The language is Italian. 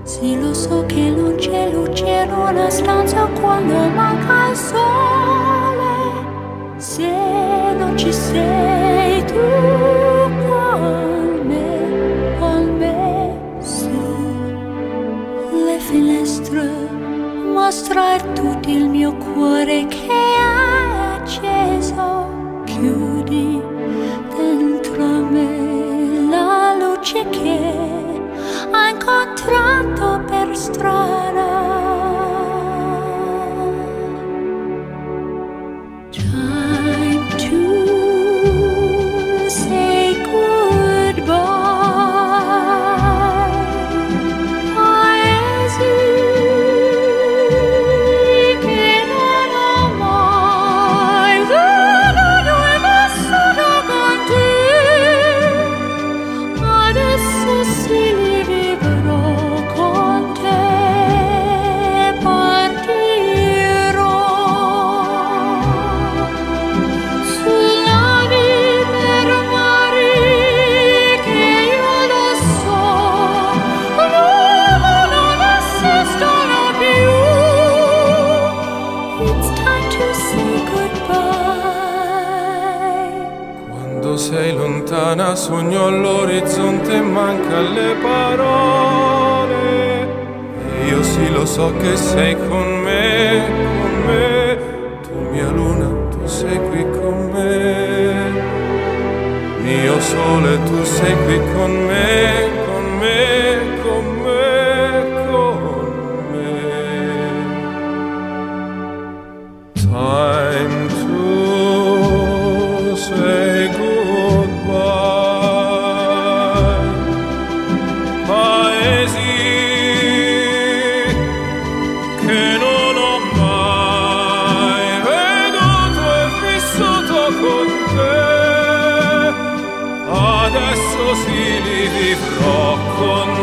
Sì, lo so che non c'è luce in una stanza quando manca il sole. Se non ci sei tu con me, sì. Le finestre mostra tutto il mio cuore che è acceso. Chiudi dentro me la luce che ha incontrato per strada. Time to say goodbye. Paesi che non ho mai veduto e vissuto con te. Adesso sì. Quando sei lontana sogno all'orizzonte e manca le parole. E io sì lo so che sei con me, con me. Tu mia luna, tu sei qui con me. Mio sole, tu sei qui con me, con me, con me, con me. Time to say goodbye. Paesi che non ho mai veduto e vissuto con te. Adesso sì li vivrò con